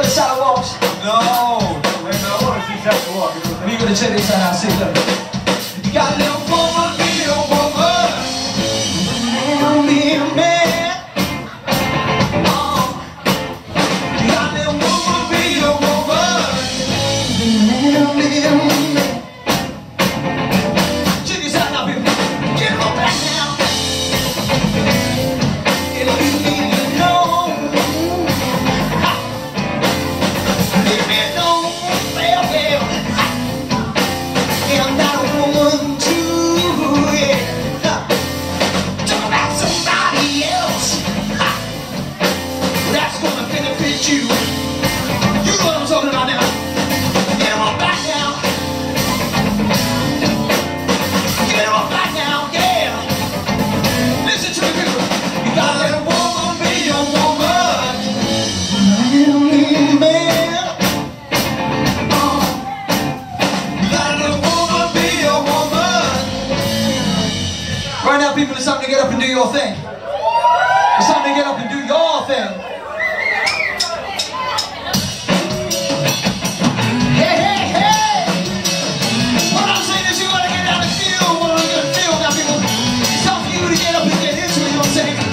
know the sidewalks? No, it's just have to walk. We're gonna check this out. See, look. You got a little woman, be a woman. Be a man. You got a little woman, be a woman. Be a man. Check this out now, people. Get on back now. It'll be me to know. Leave me alone, well, well. I'm not a woman too, yeah. Talk about somebody else. That's gonna benefit you. You know what I'm talking about now. Get on back now. Get on back now, yeah. Listen to me, people. You gotta let a woman be a woman. Man. You gotta let a woman be a woman. Right now, people, it's time to get up and do your thing. It's time to get up and do your thing. Hey, hey, hey! What I'm saying is you gotta get down and feel what I'm gonna feel now, people. It's time for you to get up and get into it, you know what I'm saying?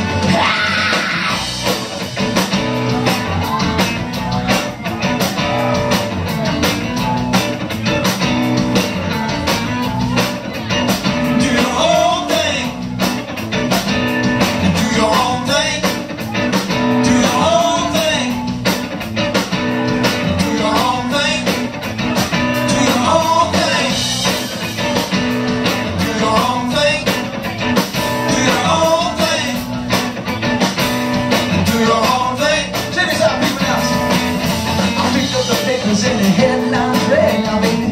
Do your own thing. Do your own thing. Do your own thing. Do your own thing. Do your own thing. Do your own thing. Do your own thing. Do your own thing. Check this out, people now. I picked up the papers in the headlines right now, baby.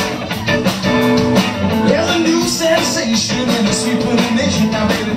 There's a new sensation in the sweep of the nation now, baby.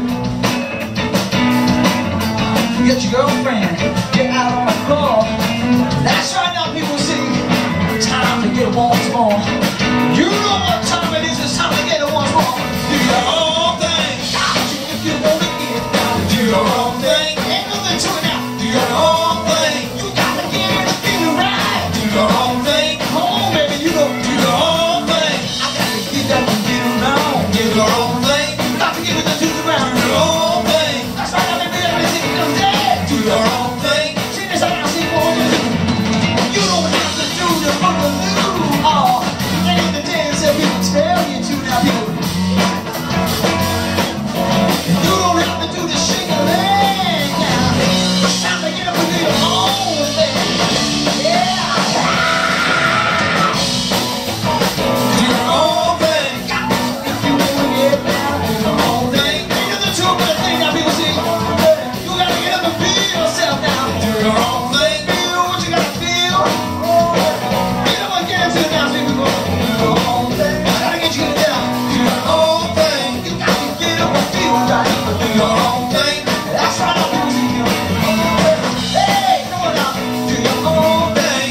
Get your girlfriend, get out on the floor. That's right now, people, see. Time to get it once more. You know what time it is, it's time to get it once more. Do your own thing. If you wanna get down, do your own thing. Ain't nothing to it now. Do your own thing. You gotta get it and feel it right. Do your own thing. Come on, baby, you know, do your own thing. I gotta get up and get around. Do your own thing. Got to get it to the ground. Do your own thing. That's right now, baby, everything comes dead. Do your own thing. See this out now, see what you do. You don't have to do the boogaloo. Oh, any of the dance that people tell you to now, people. You don't have to do the shake-a-leg now. It's time to get up and do your own thing. Yeah. Do your own thing. If you wanna get down, do your own thing. Ain't nothing to it but a thing now, people see. You gotta get up and feel yourself now. Do your own thing. Feel what you gotta feel. Get up and get into it now, see people. Do your own thing. I gotta get you down. Do your own thing. You gotta get up and feel right. Do your own thing. That's right now, people see you. Hey, come on now. Do your own thing.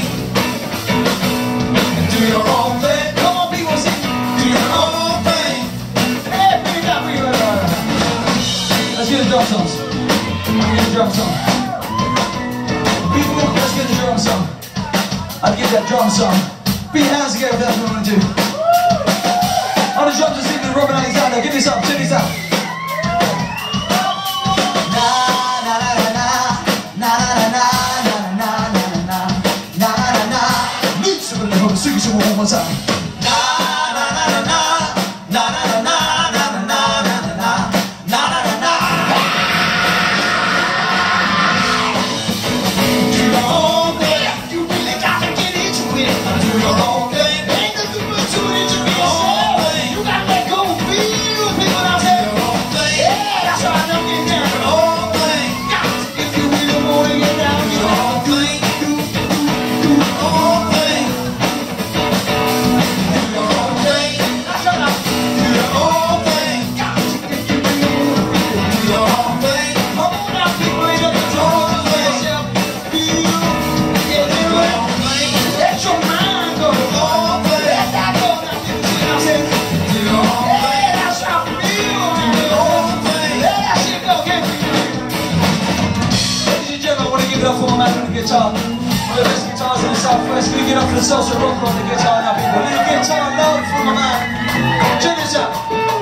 Do your own thing. Come on, people see. Do your own thing. Hey, bring it down, bring it down. Let's get the drum songs. Let's get the drum song. People, let's get the drum song. I'll give that drum song. Put your hands together if that's what we're gonna do. On the drums this evening, Robin Alexander. Give this up, check this out. Na na na na na na na na na na na na na. Loops of the hook, sing it one more time. Na na na na na na na na na na na na na na. Do your own thing. You really got to get into it. Do your own thing. Ain't nothing but to it to be yourself. You gotta let go and feel people out there. Do your own thing. Yeah, that's right. Now get down. Do your own thing. If you really wanna get down, do your own thing. Do your own thing. Do your own thing. That's right now. Do your own thing. If you really wanna do your own thing. Come on now, people, ain't nothing to yourself. Feel, get into it. Let your mind go. Let that go now, people. See what I'm saying? Do your own thing. Yeah, that's how I feel. Do your own thing. Let that shit go, get me. Ladies and gentlemen, I want to give it up for my man on the guitar. One of the best guitars in the Southwest. Can we get up for the salsa rock on the guitar now, people? A little guitar love from my man. Check this out.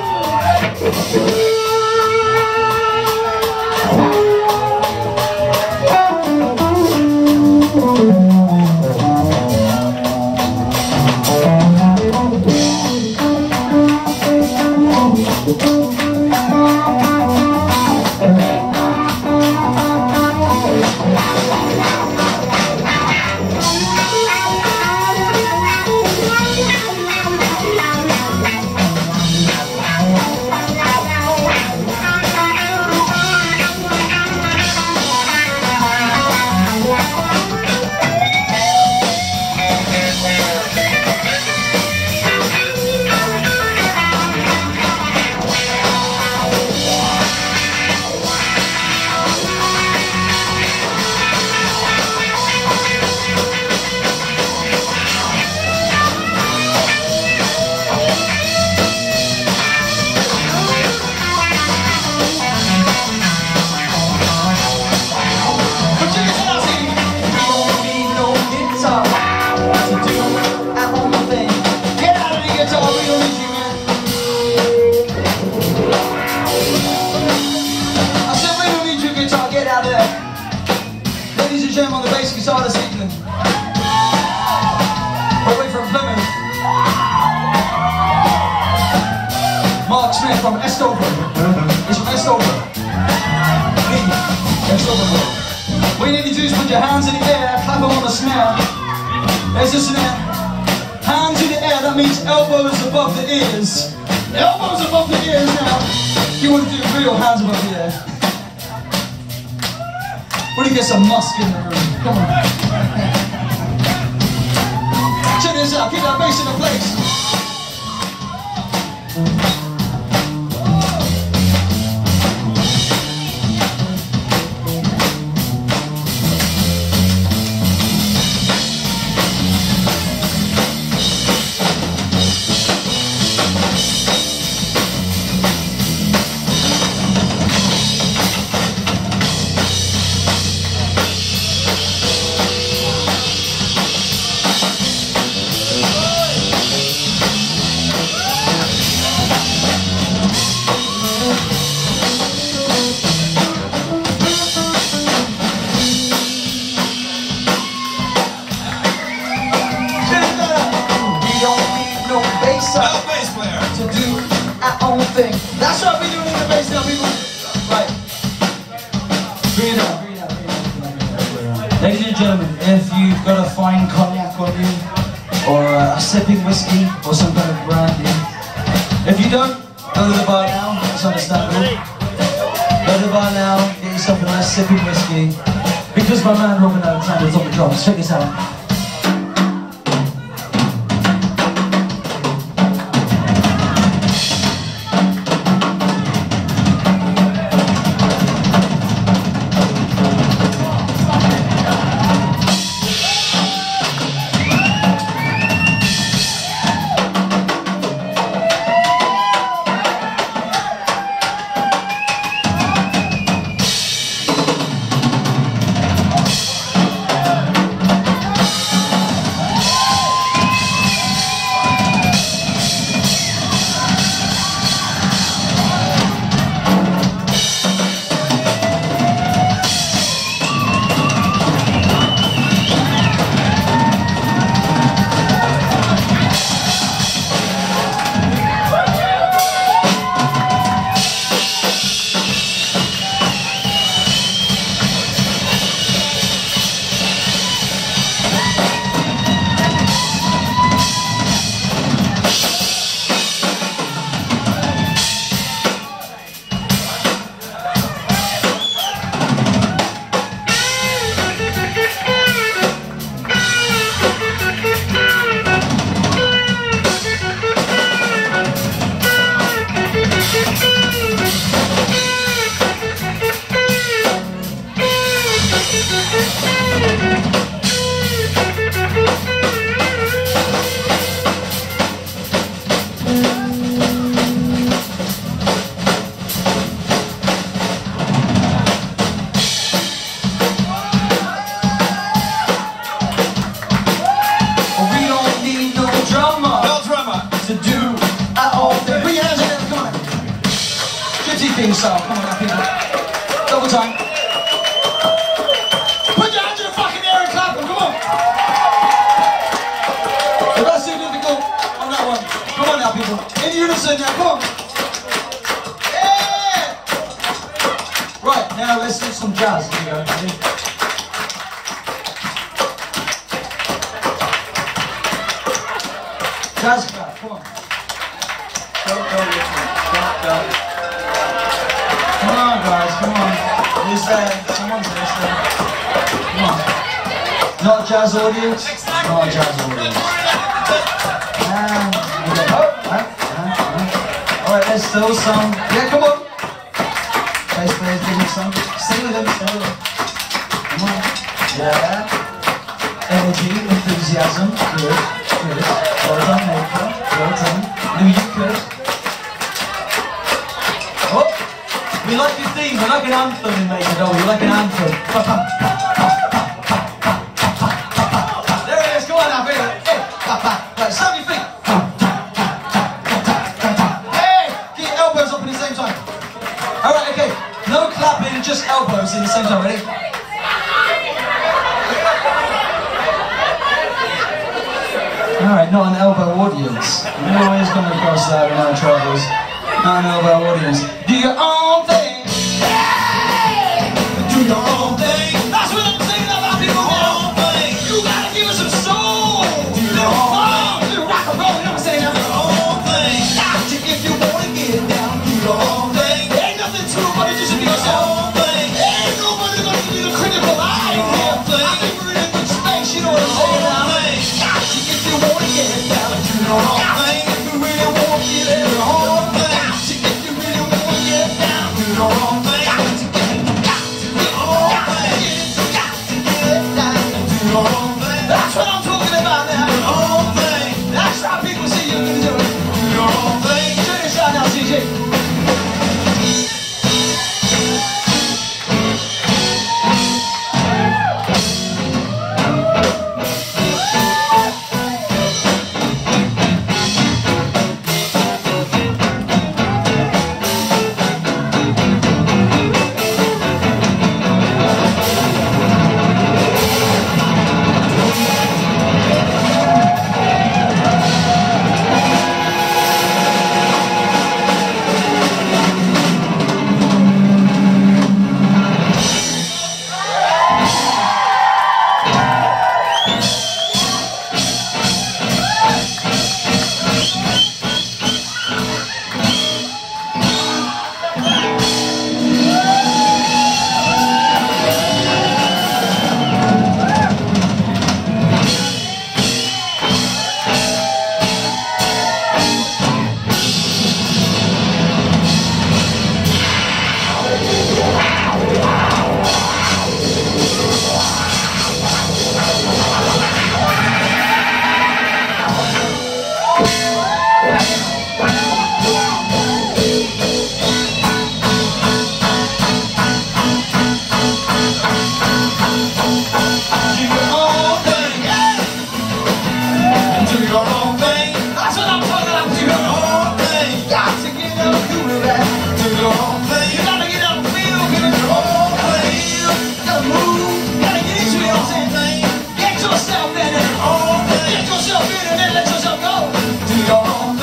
Ladies and gentlemen, on the bass guitar this evening, all the way from Plymouth, Mark Smith from Estover. He's from Estover. Estover. What you need to do is put your hands in the air, clap them on the snare. There's the snare. Hands in the air, that means elbows above the ears. Elbows above the ears now. You want to do real hands above the ear. What do you get some musk in the room? Come on. Check this out, keep that bass in the place. To do our own thing. That's what we're doing in the bass now, people. Right. Bring it up, bring it up, bring it up. Ladies and gentlemen, if you've got a fine cognac on you, or a sipping whiskey, or some kind of brandy, if you don't, go to the bar now, it's understandable. Go to the bar now, get yourself a nice sipping whiskey, because my man Robin Alexander's on the drums. Check this out. style. Come on now, people. Double time. Put your hands in the fucking air and clap them. Come on. If that's too difficult on that one, come on now, people. In unison now. Come on. Yeah. Right now, let's do some jazz. Here we go. Jazz clap. Come on. Go. Come on, guys, come on. Who's there? Someone's there. Come on. Not a jazz audience? Not a jazz audience. And we go. Alright, let's do some. Yeah, come on. Bass players, give me some. Sing with them, sing with them. Come on. Yeah. Energy, enthusiasm. Good. Well done, Maker. Well done. Knew you could. Oh, we like your theme. We like an anthem in Maker, don't we? We like an anthem. There it is. Come on now, baby. Hey, right, stamp your feet. Hey, get your elbows up at the same time. All right, okay. No clapping, just elbows in the same time. Ready? Alright, not an elbow audience. We always come across that in our travels. Not an elbow audience. Do your own thing. Hey! Do your own thing. That's what I'm saying about people now. You gotta give us some soul. Do your own thing. Do rock and roll, you know what I'm saying? Do your own thing. If you wanna get down, do your own thing. Ain't nothing to it, but it just be yourself. Ain't nobody gonna give you the critical eye in here. I think we're in a good space, you know what I'm saying? That's what I'm talking about now. That's how people see you can do it. Check this out now, CJ.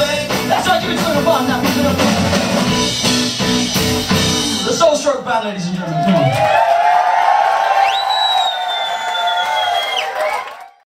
Ladies and gentlemen.